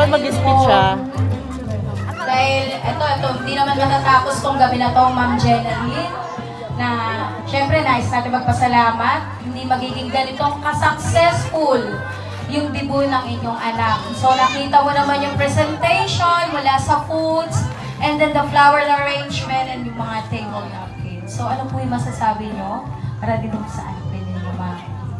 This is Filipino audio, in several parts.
Dapat mag-speech siya. Dahil ito, hindi naman matatapos tong gabi na to, Ma'am Jalyn, na syempre nais natin magpasalamat. Hindi magiging ganitong ka-successful yung debut ng inyong anak. So nakita mo naman yung presentation mula sa foods, and then the flower arrangement, and yung mga table napkins. So ano po yung masasabi nyo para dito sa anak ninyo, Ma'am?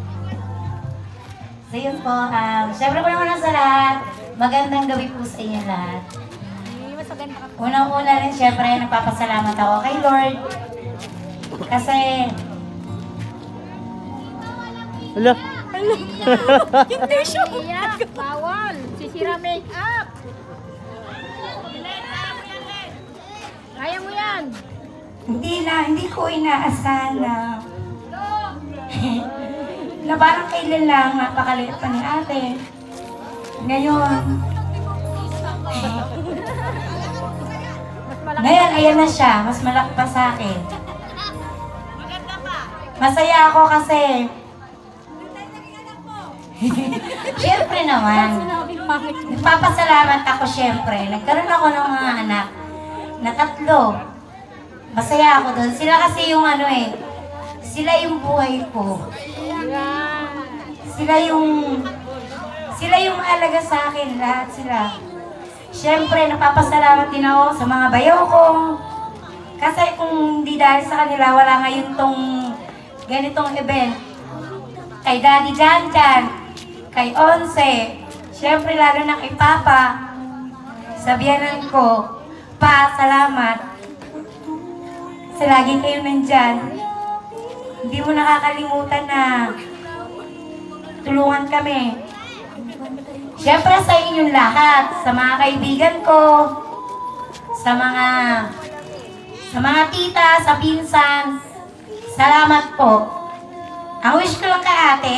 So yun po, syempre po naman sa lahat, magandang gabi po sa inyo lahat. Unang-una rin, syempre, nagpapasalamat ako kay Lord. Kasi... Hala! Hindi siya! Iyak! Bawal! Sisira make-up! Kaya mo yan! Hindi ko inaasahan na... na parang kailan lang, napakaliit pa ni ate. Ngayon... Ngayon, ayan na siya. Mas malaki pa sa akin. Masaya ako kasi... Siyempre naman. Nagpapasalamat ako siyempre. Nagkaroon ako ng mga anak na 3. Masaya ako doon. Sila kasi yung ano eh. Sila yung buhay ko. Sila yung alaga sa akin. Lahat sila. Siyempre, napapasalamat din ako sa mga bayaw ko. Kasi kung hindi dahil sa kanila, wala ngayon tong ganitong event. Kay Daddy Janjan, kay Onse, siyempre lalo na kay Papa, sabihanan ko, Pa, salamat. Sa lagi kayo nandyan. Hindi mo nakakalimutan na tulungan kami. Siyempre sa inyong lahat, sa mga kaibigan ko, sa mga tita, sa pinsan, salamat po. Ang wish ko lang kay ate,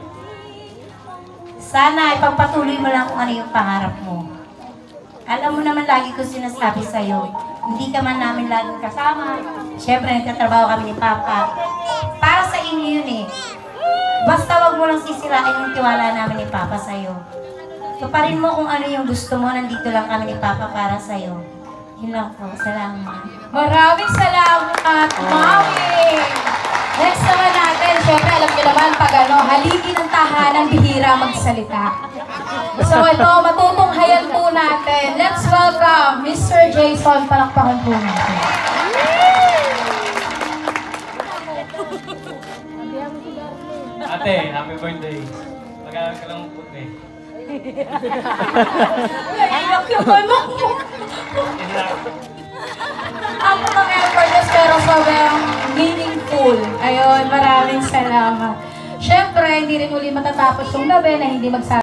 sana ipagpatuloy mo lang kung ano yung pangarap mo. Alam mo naman lagi ko sinasabi sa'yo, hindi ka man namin laging kasama. Siyempre nagtatrabaho kami ni Papa. Para sa inyo yun eh. Basta wag mo lang sisirain yung tiwala namin ni Papa sa'yo. Tuparin mo kung ano yung gusto mo, nandito lang kami ni Papa para sa'yo. Yun lang po. Salamat. Maraming salamat, Mami! Next naman natin, syempre alam niyo naman pag haligi ng tahanan, bihira magsalita. So ito, matutunghayan po natin. Let's welcome Mr. Jason. Palakpakan po natin. Ate, happy birthday. Mag-aaral ka lang po eh. Iyak yung ano. Ako mga effortless pero sobrang meaningful. Ayun, maraming salamat. Siyempre, hindi rin uli matatapos yung gabi na hindi magsasabi.